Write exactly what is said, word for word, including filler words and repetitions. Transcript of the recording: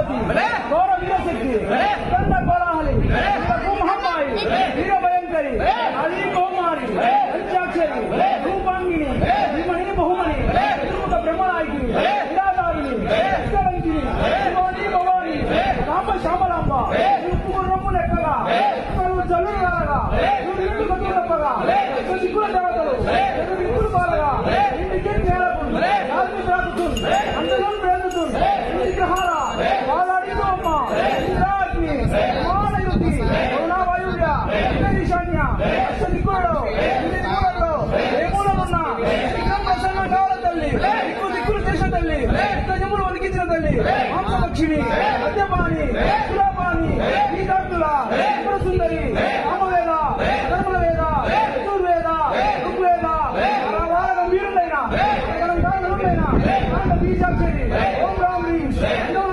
పార్వతి గౌర వీరశక్తి దండ కోలాహలి మహమ్మాయి వీర భయంకరి అలీ కోమారి పంచాక్షరి రూపాంగిని శ్రీమణి బహుమణి తిరుముఖ బ్రహ్మనాయకిని నిరాధారిణి విశ్వవంతిని శివాని భవాని రామ శ్యామలాంబ ఉప్పు రమ్ము లెక్కగా జల్లు రాగా ఇల్లు కట్టులప్పగా దిక్కుల దేవతలు దిక్కులు పాలగా ఇంటికి నేలకు రాజు ప్రాకుతుంది అందరం ప్రేరుతుంది విగ్రహాల వాలాడితో అమ్మ ఇంద్రాగ్ని మానయుతి కరుణావాయువ్య ఈశాన్య అష్ట దిక్కులలో ఇన్ని దిక్కులలో ఏ మూలమున్న విగ్రహం ప్రసన్న కావాల తల్లి దిక్కు దిక్కులు చేసిన తల్లి జములు వలికించిన తల్లి మాంసపక్షిని మద్యపాని సులాపాని గీతార్థుల సుందరి రామవేద ధర్మవేద చతుర్వేద ఋగ్వేద అరవార గంభీరులైన బీజాక్షరి ఓం రామ్